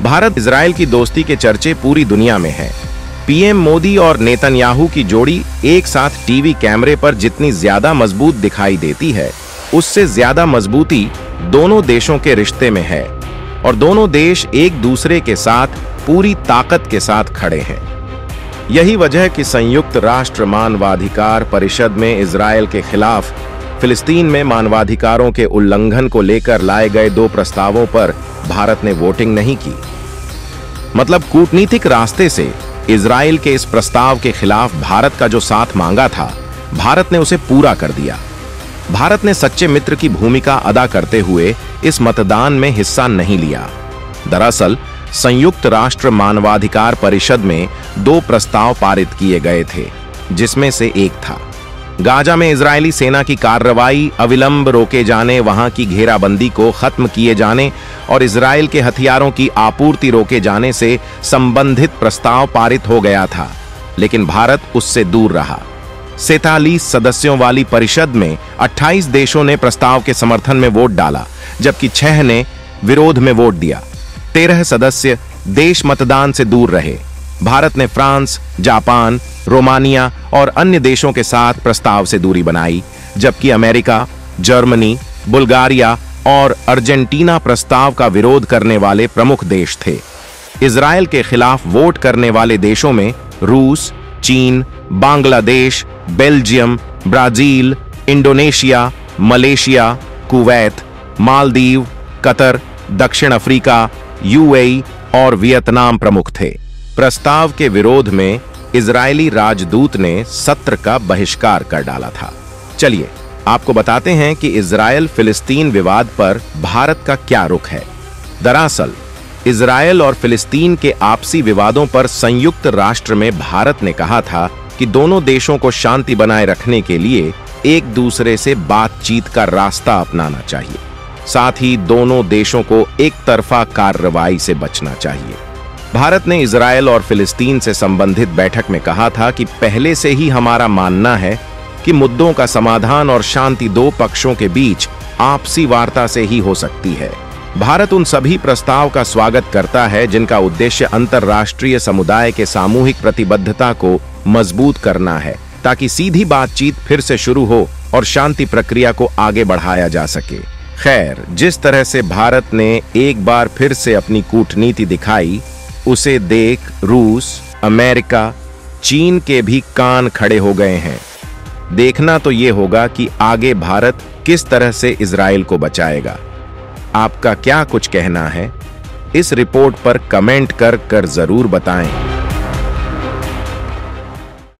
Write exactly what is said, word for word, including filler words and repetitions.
Bharat Israel की दोस्ती के चर्चे पूरी दुनिया में हैं। पीएम मोदी और नेतन्याहू की जोड़ी एक साथ टीवी कैमरे पर जितनी ज्यादा मजबूत दिखाई देती है, उससे ज्यादा मजबूती दोनों देशों के रिश्ते में है और दोनों देश एक दूसरे के साथ पूरी ताकत के साथ खड़े हैं। यही वजह कि संयुक्त राष्ट्र मानवाधिकार परिषद में इजराइल के खिलाफ फिलिस्तीन में मानवाधिकारों के उल्लंघन को लेकर लाए गए दो प्रस्तावों पर भारत ने वोटिंग नहीं की। मतलब कूटनीतिक रास्ते से इजराइल के इस प्रस्ताव के खिलाफ भारत का जो साथ मांगा था, भारत ने उसे पूरा कर दिया। भारत ने सच्चे मित्र की भूमिका अदा करते हुए इस मतदान में हिस्सा नहीं लिया। दरअसल संयुक्त राष्ट्र मानवाधिकार परिषद में दो प्रस्ताव पारित किए गए थे, जिसमें से एक था गाजा में इजरायली सेना की कार्रवाई अविलंब रोके जाने, वहां की घेराबंदी को खत्म किए जाने और इजराइल के हथियारों की आपूर्ति रोके जाने से संबंधित प्रस्ताव पारित हो गया था, लेकिन भारत उससे दूर रहा। सैंतालीस सदस्यों वाली परिषद में अट्ठाईस देशों ने प्रस्ताव के समर्थन में वोट डाला, जबकि छह ने विरोध में वोट दिया। तेरह सदस्य देश मतदान से दूर रहे। भारत ने फ्रांस, जापान, रोमानिया और अन्य देशों के साथ प्रस्ताव से दूरी बनाई, जबकि अमेरिका, जर्मनी, बुल्गारिया और अर्जेंटीना प्रस्ताव का विरोध करने वाले प्रमुख देश थे। इजराइल के खिलाफ वोट करने वाले देशों में रूस, चीन, Bangladesh, Belgium, Brazil, Indonesia, Malaysia, Kuwait, Maldives, Qatar, दक्षिण अफ्रीका, यूएई और वियतनाम प्रमुख थे। प्रस्ताव के विरोध में इजरायली राजदूत ने सत्र का बहिष्कार कर डाला था। चलिए आपको बताते हैं कि इजराइल फिलिस्तीन विवाद पर भारत का क्या रुख है। दरअसल इजराइल और फिलिस्तीन के आपसी विवादों पर संयुक्त राष्ट्र में भारत ने कहा था कि दोनों देशों को शांति बनाए रखने के लिए एक दूसरे से बातचीत का रास्ता अपनाना चाहिए। साथ ही दोनों देशों को एक तरफा कार्रवाई से बचना चाहिए। भारत ने इजराइल और फिलिस्तीन से संबंधित बैठक में कहा था कि पहले से ही हमारा मानना है कि मुद्दों का समाधान और शांति दो पक्षों के बीच आपसी वार्ता से ही हो सकती है। भारत उन सभी प्रस्ताव का स्वागत करता है जिनका उद्देश्य अंतर्राष्ट्रीय समुदाय के सामूहिक प्रतिबद्धता को मजबूत करना है, ताकि सीधी बातचीत फिर से शुरू हो और शांति प्रक्रिया को आगे बढ़ाया जा सके। खैर, जिस तरह से भारत ने एक बार फिर से अपनी कूटनीति दिखाई, उसे देख रूस, अमेरिका, चीन के भी कान खड़े हो गए हैं। देखना तो ये होगा कि आगे भारत किस तरह से इजराइल को बचाएगा। आपका क्या कुछ कहना है? इस रिपोर्ट पर कमेंट कर कर जरूर बताएं।